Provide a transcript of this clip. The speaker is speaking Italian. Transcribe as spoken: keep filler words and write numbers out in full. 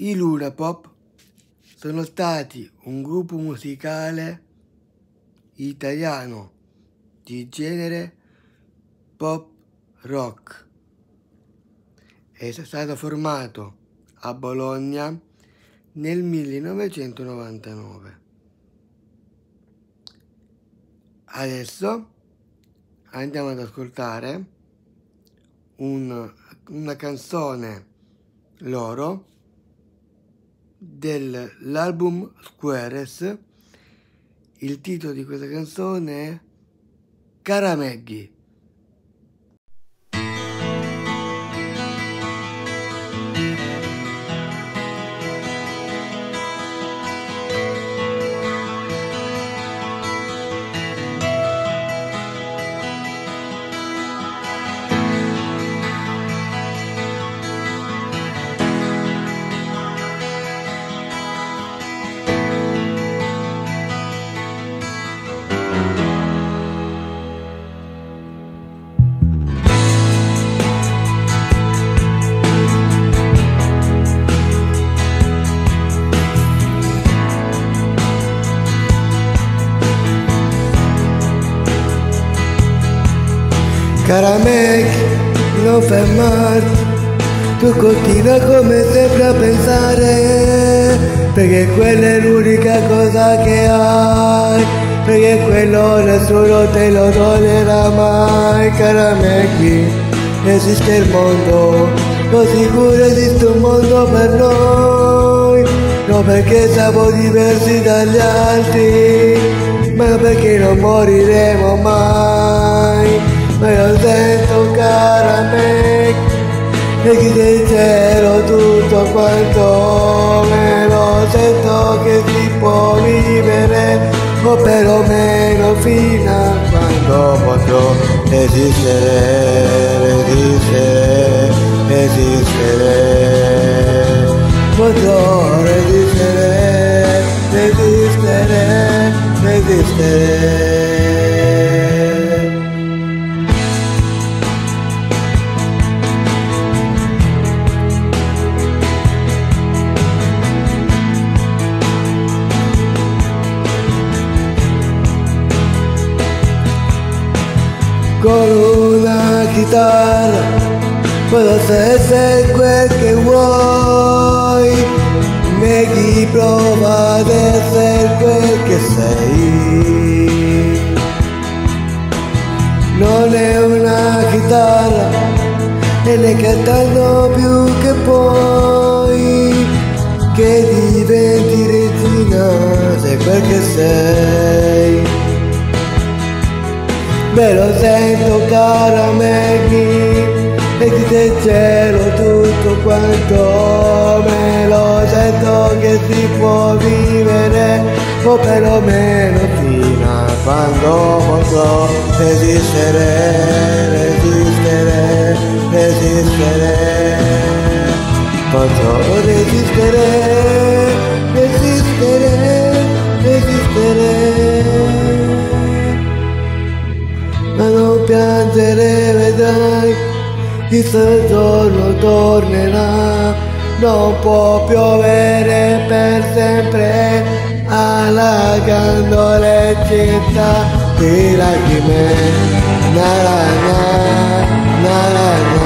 I Lunapop sono stati un gruppo musicale italiano di genere pop rock. È stato formato a Bologna nel millenovecentonovantanove. Adesso andiamo ad ascoltare un, una canzone loro dell'album Squares. Il titolo di questa canzone è Cara Maggie. Cara Maggie, non fermarti, tu continua come sempre a pensare, perché quella è l'unica cosa che hai, perché quello nessuno te lo toglierà mai. Cara Maggie, esiste il mondo, lo sicuro esiste un mondo per noi, non perché siamo diversi dagli altri, ma perché non moriremo mai. Ma io sento, cara Maggie, e chi del cielo tutto quanto me lo sento che si può vivere, o perlomeno fino a quando potrò resistere, resistere, resistere, potrò resistere, resistere, resistere. Con una chitarra posso essere quel che vuoi, Maggie, prova ad essere quel che sei. Non è una chitarra e ne cantando più che puoi, che diventi regina, sei quel che sei. Me lo sento, cara Maggie, e chi del cielo tutto quanto, me lo sento che si può vivere, o perlomeno fino a quando potrò resistere, resistere, resistere, potrò resistere, resistere, resistere. Ma non piangere, vedrai, chissà il giorno tornerà, non può piovere per sempre, allagando le città di lacrime, na na na, na na na.